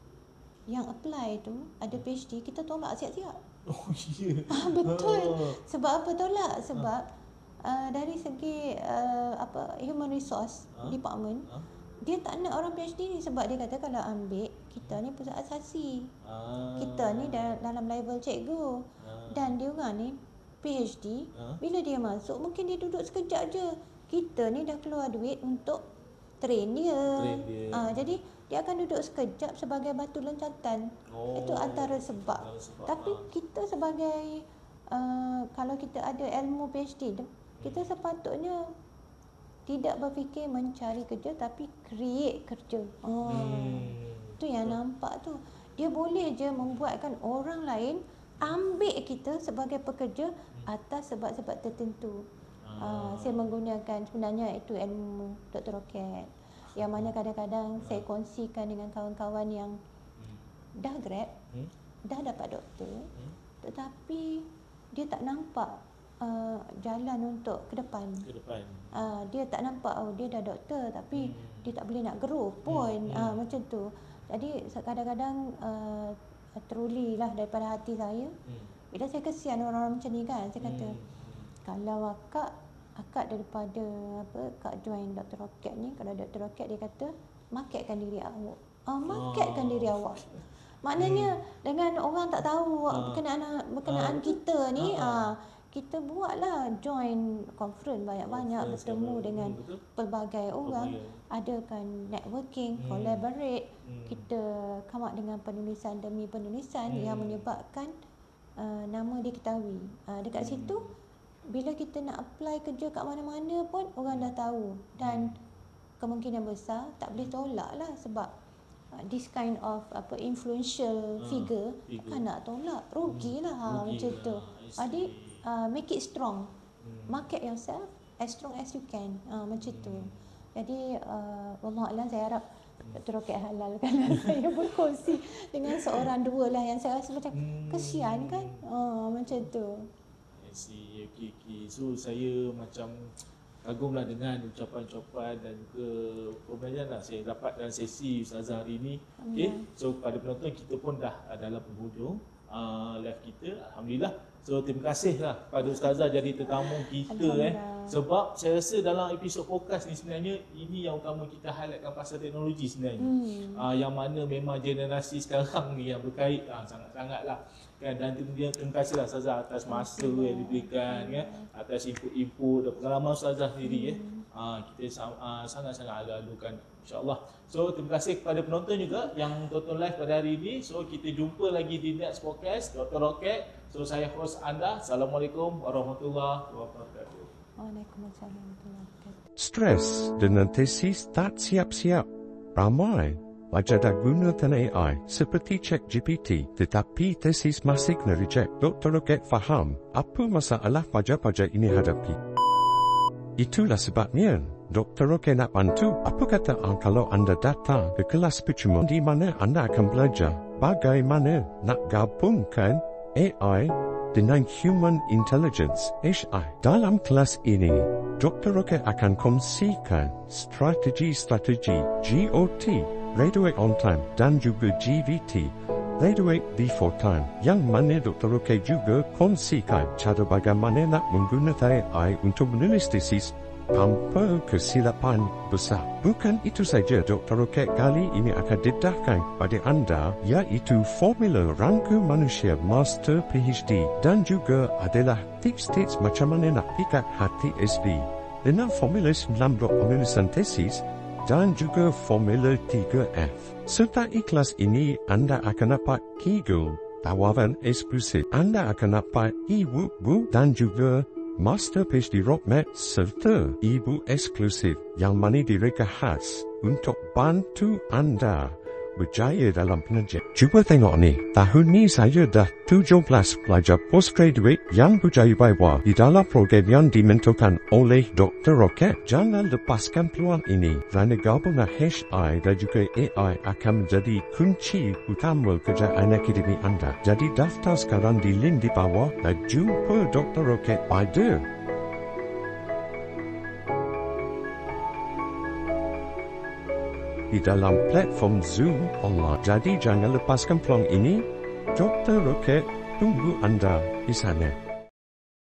yang apply tu ada PhD, kita tolak siap-siap. Oh iya. Ah, betul. Sebab apa tolak? Sebab uh, dari segi uh, apa human resource ha? department, ha? dia tak nak orang PhD ni sebab dia kata kalau ambil kita ni pusat asasi. Ah. Kita ni dalam level cikgu. Ah. Dan dia orang ni PhD, ah. bila dia masuk mungkin dia duduk sekejap je. Kita ni dah keluar duit untuk train dia. Train dia. Ah, jadi dia akan duduk sekejap sebagai batu loncatan. Oh. Itu antara sebab. Antara sebab. Tapi ah. kita sebagai uh, kalau kita ada ilmu PhD, kita sepatutnya tidak berfikir mencari kerja tapi create kerja. Oh. Hmm. Tu yang nampak tu. Dia boleh je membuatkan orang lain ambil kita sebagai pekerja atas sebab-sebab tertentu. Ah. Uh, saya menggunakan sebenarnya itu ilmu Doktor Roket. Yang mana kadang-kadang saya kongsikan dengan kawan-kawan yang dah grad, hmm? dah dapat doktor, hmm? tetapi dia tak nampak uh, jalan untuk ke depan. Ke depan. Uh, dia tak nampak, oh dia dah doktor tapi hmm. dia tak boleh nak grow pun, hmm. uh, macam tu. Jadi kadang-kadang uh, truly lah daripada hati saya, hmm. bila saya kesian orang-orang macam ni kan, saya kata hmm. kalau akak akak daripada apa kak join Doktor Roket ni, kalau Doktor Roket dia kata marketkan diri awak. Ah, marketkan oh. diri awak. Maknanya hmm. dengan orang tak tahu uh. berkenaan berkenaan uh. kita ni, uh. Uh, kita buatlah join conference banyak-banyak, oh, bertemu dengan betul. pelbagai orang, oh, adakan networking, hmm. collaborate, hmm. kita come up dengan penulisan demi penulisan hmm. yang menyebabkan uh, nama diketahui. Uh, dekat hmm. situ bila kita nak apply kerja kat mana-mana pun orang dah tahu, dan kemungkinan besar tak boleh tolak lah sebab uh, this kind of apa influential uh, figure, figure kan nak tolak, rugilah hmm. ha, macam tu. Jadi uh, make it strong, hmm. market yourself as strong as you can, uh, macam hmm. tu. Jadi uh, wallahualam saya harap Doktor Roket halalkan saya berkongsi dengan seorang dua lah yang saya rasa macam hmm. kesian kan, uh, macam tu. Si okay, okay. So saya macam kagumlah dengan ucapan-ucapan dan juga pembelajaran lah saya dapat dalam sesi Ustazah hari ini. Okay. So pada penonton kita pun dah dalam penghujung uh, live kita. Alhamdulillah. So terima kasih lah pada Ustazah jadi tetamu kita eh. Sebab saya rasa dalam episod podcast ni sebenarnya ini yang utama kita highlightkan pasal teknologi sebenarnya. Hmm. Uh, yang mana memang generasi sekarang ni yang berkait uh, sangat-sangat lah. Kan, dan kemudian terima kasihlah Ustazah atas masa yang diberikan, ya, atas input-input dan pengalaman Ustazah sendiri. Hmm. Ya. Uh, kita uh, sangat-sangat alu-alukan insya-Allah. So terima kasih kepada penonton juga yang tonton live pada hari ini. So kita jumpa lagi di next podcast Doktor Roket. So saya host anda. Assalamualaikum warahmatullahi wabarakatuh. Waalaikumsalam warahmatullahi wabarakatuh. Stres dengan tesis tak siap-siap. Ramai pelajar dah gunakan A I seperti ChatGPT, tetapi tesis masih kena reject. Doktor Roket faham apa masalah pelajar-pelajar ini hadapi. Itulah sebabnya Doktor Roket nak bantu. Apa kata ah, kalau anda datang ke kelas percuma di mana anda akan belajar bagaimana nak gabungkan A I dengan Human Intelligence H I. Dalam kelas ini, Doktor Roket akan kongsikan strategi-strategi G O T, Graduate on Time, dan juga G V T, Graduate Before Time, yang mana Doktor Roket juga kongsikan cara bagaimana nak menggunakan A I untuk menulis tesis tanpa kesilapan besar. Bukan itu saja, Doktor Roket kali ini akan dedahkan pada anda iaitu formula rangka manusia Master PhD dan juga adalah tips-tips macam mana nak pikat hati S D dengan formula sembilan blok penulisan tesis dan juga formula tiga F. Serta ikhlas ini anda akan dapat Kegel, tawaran eksklusif. Anda akan dapat e-book dan juga Master PhD Roadmap serta e-book eksklusif yang mana direka khas untuk bantu anda berjaya dalam pengajian. Cuba tengok ni, tahun ni saya dah tujuh belas pelajar postgraduate yang berjaya bayar di dalam program yang dimentorkan oleh Doktor Roket. Jangan lepaskan peluang ini kerana gabungan H I dan juga A I akan menjadi kunci utama kejayaan akademi anda. Jadi daftar sekarang di link di bawah dan jumpa Doktor Roket pada di dalam platform Zoom online. Jadi jangan lepaskan peluang ini. Doktor Roket tunggu anda di sana.